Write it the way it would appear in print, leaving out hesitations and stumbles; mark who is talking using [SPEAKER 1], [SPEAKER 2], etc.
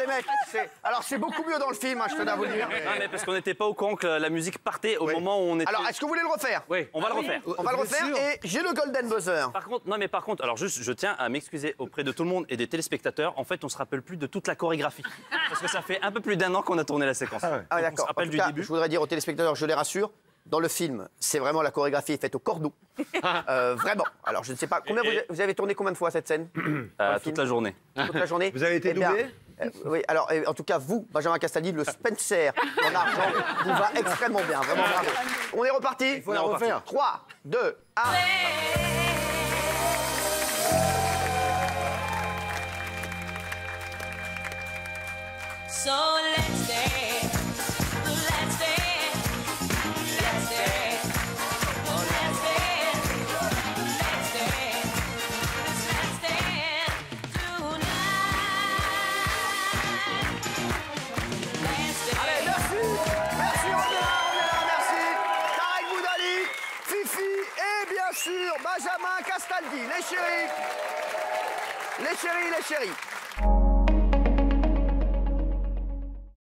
[SPEAKER 1] les mecs. Alors, c'est beaucoup mieux dans le film, hein, je tenais à vous le dire.
[SPEAKER 2] Non, mais parce qu'on n'était pas au courant que la musique partait au moment où on était...
[SPEAKER 1] Alors, est-ce que vous voulez le refaire?
[SPEAKER 2] Oui, on va le refaire.
[SPEAKER 1] On va le refaire et j'ai le golden buzzer.
[SPEAKER 2] Par contre, alors juste, je tiens à m'excuser auprès de tout le monde et des téléspectateurs. En fait, on se rappelle plus de toute la chorégraphie. Parce que ça fait un peu plus d'1 an qu'on a tourné la séquence.
[SPEAKER 1] Ah,
[SPEAKER 2] On se
[SPEAKER 1] d'accord. En
[SPEAKER 2] rappelle
[SPEAKER 1] tout
[SPEAKER 2] du
[SPEAKER 1] cas,
[SPEAKER 2] début.
[SPEAKER 1] je voudrais dire aux téléspectateurs, je les rassure, dans le film, c'est vraiment la chorégraphie est faite au cordeau. Vraiment. Alors, je ne sais pas. Vous avez tourné combien de fois cette scène?
[SPEAKER 2] Toute la journée.
[SPEAKER 1] Toute la journée.
[SPEAKER 3] Vous avez été doublé?
[SPEAKER 1] Oui, alors en tout cas, vous, Benjamin Castaldi, le Spencer en argent, vous va extrêmement bien. Vraiment bravo. On est reparti.
[SPEAKER 3] Il faut la refaire.
[SPEAKER 1] 3, 2, 1.
[SPEAKER 4] So let's dance, let's dance, let's dance, oh let's dance, let's dance, let's dance tonight. Let's dance.
[SPEAKER 1] Allez, merci, on est là, merci. Tarek Boudali, Fifi et bien sûr Benjamin Castaldi, les chéris. Les chéris, les chéris.